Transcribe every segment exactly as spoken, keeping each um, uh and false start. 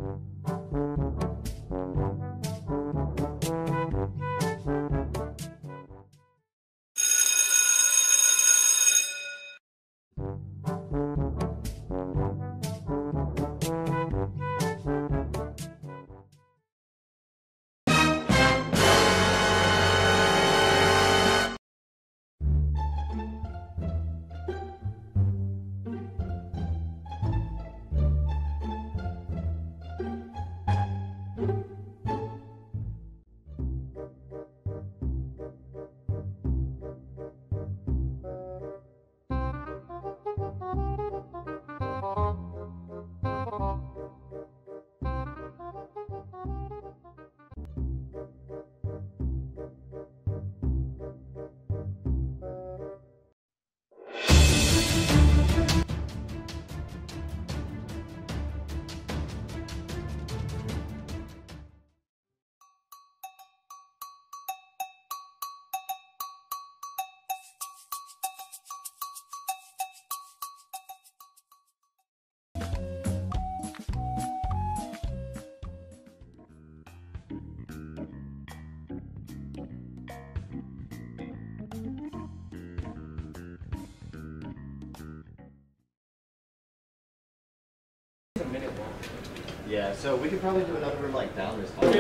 Yeah, so we could probably do another room like down this time.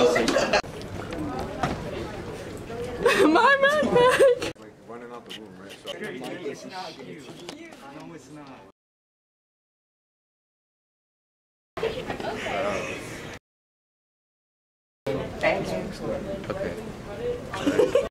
My backpack! Like running out the room, right? So it's not cute. No, it's not. Okay.